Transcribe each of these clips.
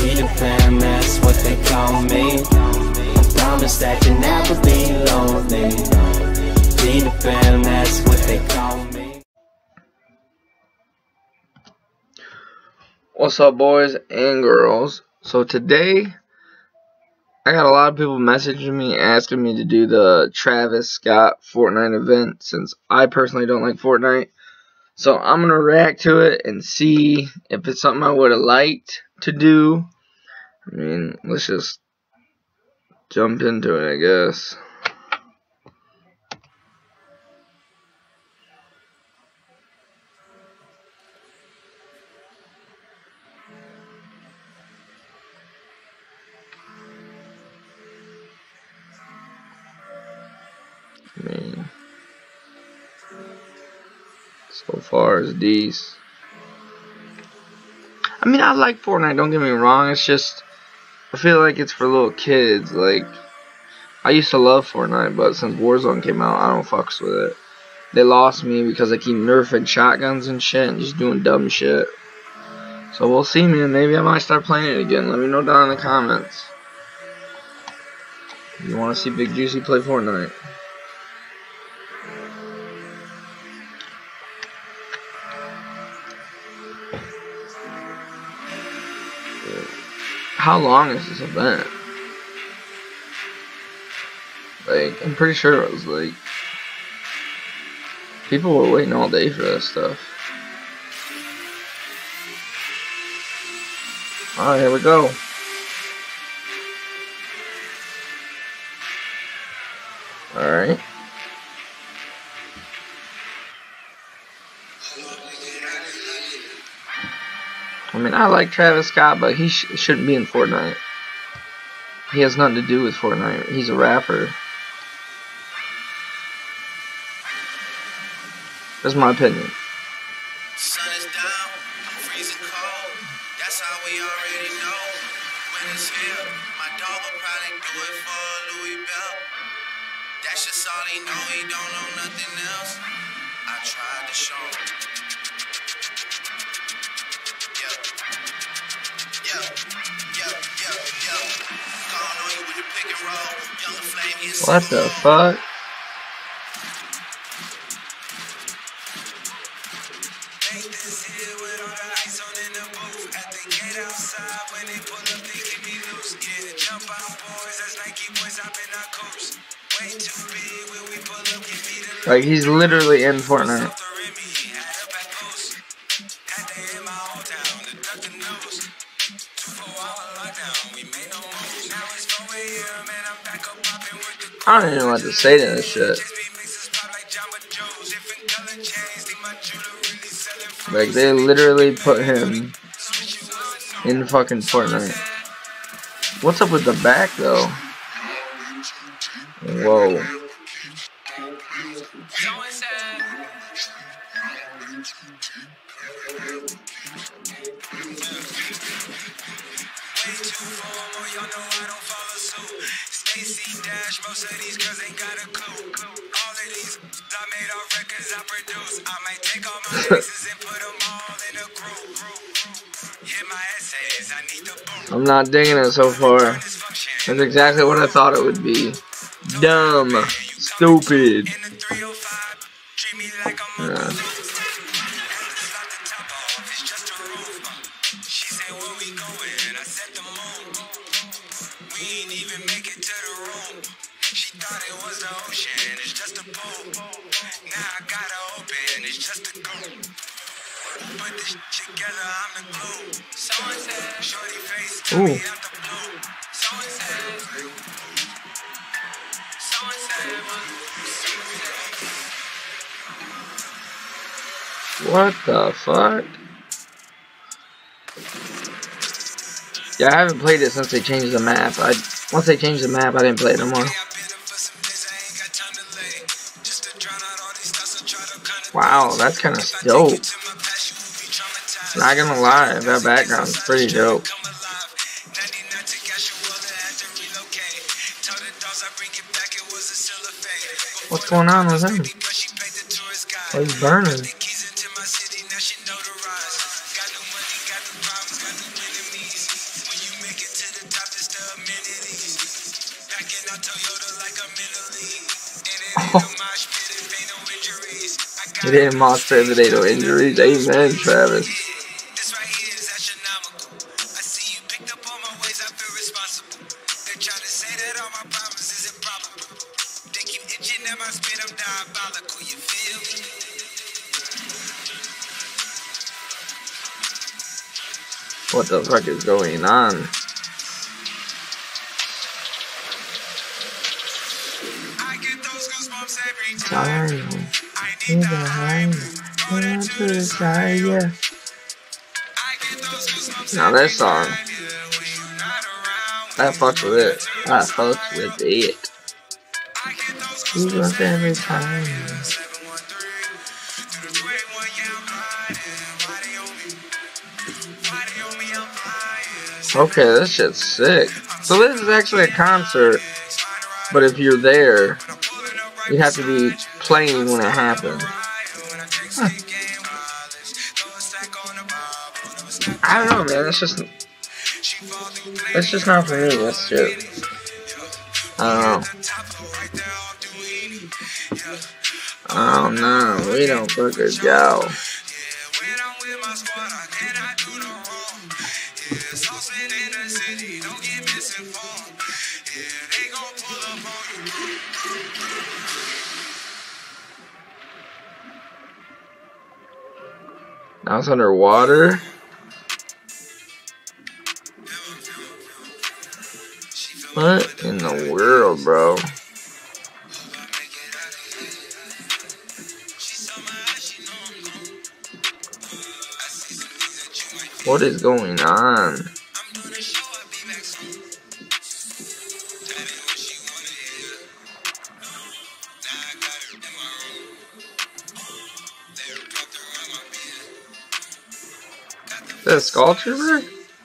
Be the fam, that's what they call me. I promise that you'll never be lonely. Be the fam, that's what they call me. What's up, boys and girls? So today I got a lot of people messaging me asking me to do the Travis Scott Fortnite event, since I personally don't like Fortnite. So I'm gonna react to it and see if it's something I would have liked to do. I mean, let's just jump into it, I guess. I mean, so far as these, I mean, I like Fortnite, don't get me wrong. It's just, I feel like it's for little kids. Like, I used to love Fortnite, but since Warzone came out, I don't fucks with it. They lost me because they keep nerfing shotguns and shit and just doing dumb shit. So we'll see, man. Maybe I might start playing it again. Let me know down in the comments if you want to see Big Juicy play Fortnite. How long is this event? Like, I'm pretty sure it was like, people were waiting all day for this stuff. Alright, here we go. Alright. I mean, I like Travis Scott, but he shouldn't be in Fortnite. He has nothing to do with Fortnite. He's a rapper. That's my opinion. Sun is down, I'm freezing cold. That's how we already know when it's here. My dog will probably do it for Louis Bell. That's just all he know, he don't know nothing else. I tried to show him. What the fuck? Like, he's literally in Fortnite. I don't even know what to say to this shit. Like, they literally put him in fucking Fortnite. What's up with the back, though? Whoa. Most of these girls ain't got a clue. All of these I made all records I produce. I might take all my mixes and put them all in a group. Hit my essays, I need the boom. I'm not digging it so far. That's exactly what I thought it would be. Dumb. Stupid. Yeah. We ain't even make it to the room. She thought it was the ocean, it's just a pool. Now I gotta open, it's just a goal. Put this together, I'm the glue. Someone said, shorty face, tell me out the blue. Someone said, what the fuck? Yeah, I haven't played it since they changed the map. Once they changed the map, I didn't play it no more. Wow, that's kind of dope. Not gonna lie, that background's pretty dope. What's going on with him? Oh, he's burning. He didn't mock trade today, no injuries. Amen, Travis. This right here is astronomical. I see you picked up on my ways, I feel responsible. They're trying to say that all my problems is improbable. They keep itching at my spit, I'm diabolical, you feel me? What the fuck is going on? I get those goosebumps every time. I In need the the hype. Go high, to the side, yeah. I get those goosebumps Now every this song, time, yeah, when you're not around. I fucks with it. I fucks with it. I get those You goosebumps look every every time. time, yeah, 713 through the 21, yeah, I'm riding. Why they on me? Why they on me? I'm flying. Okay, this shit's sick. So this is actually a concert, but if you're there, you have to be playing when it happens. Huh. I don't know, man. It's just not for me. This shit. I don't know. We don't fucking go. Now it's underwater. What in the world, bro? What is going on? Is that a skull trooper?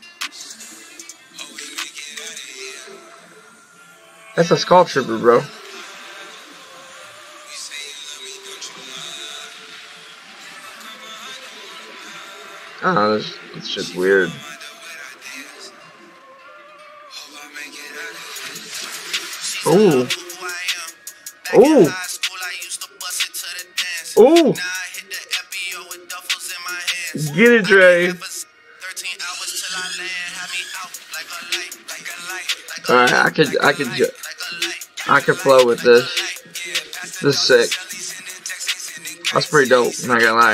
That's a skull trooper, bro. Oh, it's just weird. Ooh. Ooh. Ooh. Get it, Dre. Alright, I could flow with this. This is sick. That's pretty dope, I'm not gonna lie.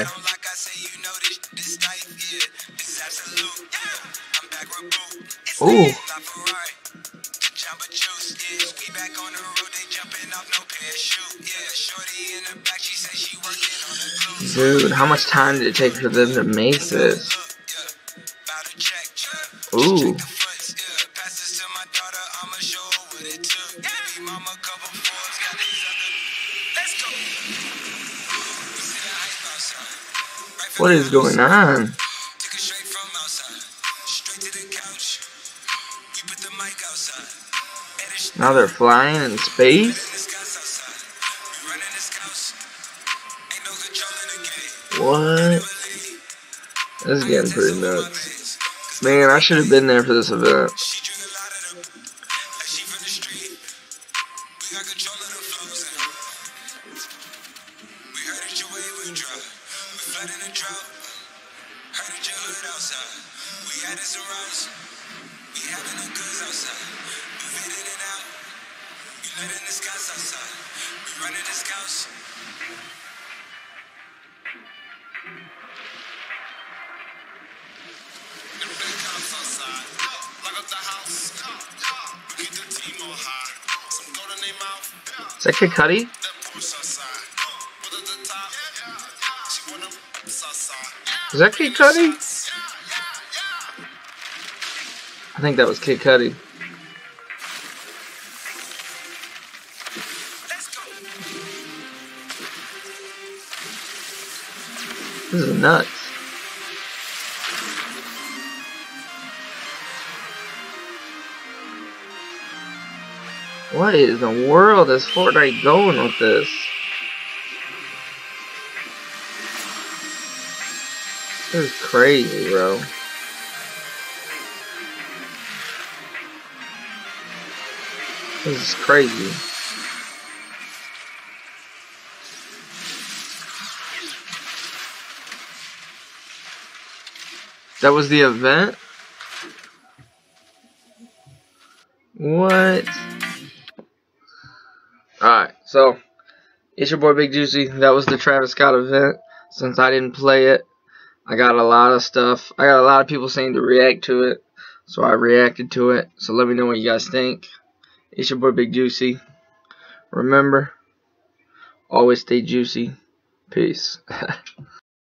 Ooh. Dude, how much time did it take for them to make this? Ooh. What is going on? Now they're flying in space? What? This is getting pretty nuts. Man, I should have been there for this event. Is that Kid Cudi? Is that Kid Cudi? I think that was Kid Cudi. This is nuts. What in the world is Fortnite going with this? This is crazy, bro. This is crazy. That was the event? What? Alright, so it's your boy Big Juicy. That was the Travis Scott event. Since I didn't play it, I got a lot of stuff. I got a lot of people saying to react to it, so I reacted to it. So let me know what you guys think. It's your boy Big Juicy. Remember, always stay juicy. Peace.